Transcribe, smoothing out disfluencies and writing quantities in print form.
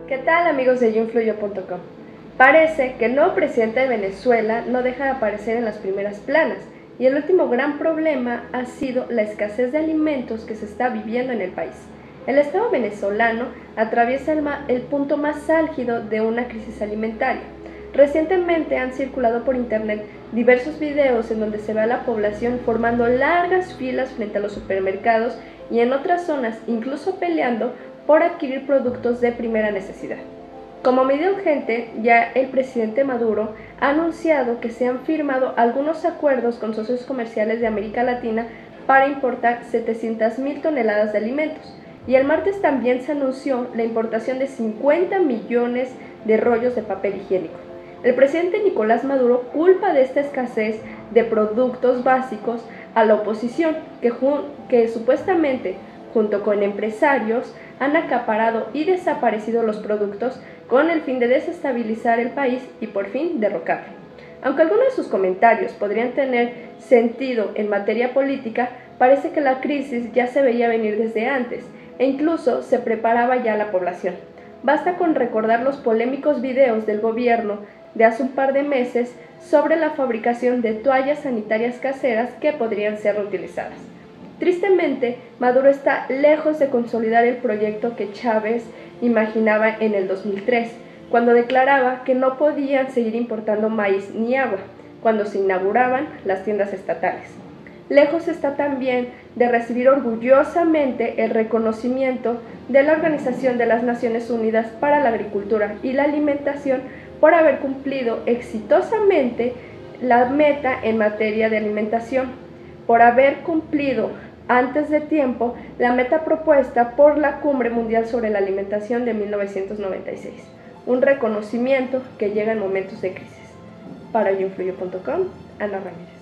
¿Qué tal, amigos de yoinfluyo.com? Parece que el nuevo presidente de Venezuela no deja de aparecer en las primeras planas y el último gran problema ha sido la escasez de alimentos que se está viviendo en el país. El Estado venezolano atraviesa el punto más álgido de una crisis alimentaria. Recientemente han circulado por internet diversos videos en donde se ve a la población formando largas filas frente a los supermercados y en otras zonas incluso peleando por adquirir productos de primera necesidad. Como medida urgente, ya el presidente Maduro ha anunciado que se han firmado algunos acuerdos con socios comerciales de América Latina para importar 700.000 toneladas de alimentos. Y el martes también se anunció la importación de 50 millones de rollos de papel higiénico. El presidente Nicolás Maduro culpa de esta escasez de productos básicos a la oposición, que supuestamente, junto con empresarios, han acaparado y desaparecido los productos con el fin de desestabilizar el país y por fin derrocarlo. Aunque algunos de sus comentarios podrían tener sentido en materia política, parece que la crisis ya se veía venir desde antes e incluso se preparaba ya la población. Basta con recordar los polémicos videos del gobierno de hace un par de meses sobre la fabricación de toallas sanitarias caseras que podrían ser reutilizadas. Tristemente, Maduro está lejos de consolidar el proyecto que Chávez imaginaba en el 2003, cuando declaraba que no podían seguir importando maíz ni agua, cuando se inauguraban las tiendas estatales. Lejos está también de recibir orgullosamente el reconocimiento de la Organización de las Naciones Unidas para la Agricultura y la Alimentación por haber cumplido exitosamente la meta en materia de alimentación, por haber cumplido antes de tiempo la meta propuesta por la Cumbre Mundial sobre la Alimentación de 1996, un reconocimiento que llega en momentos de crisis. Para yoinfluyo.com, Ana Ramírez.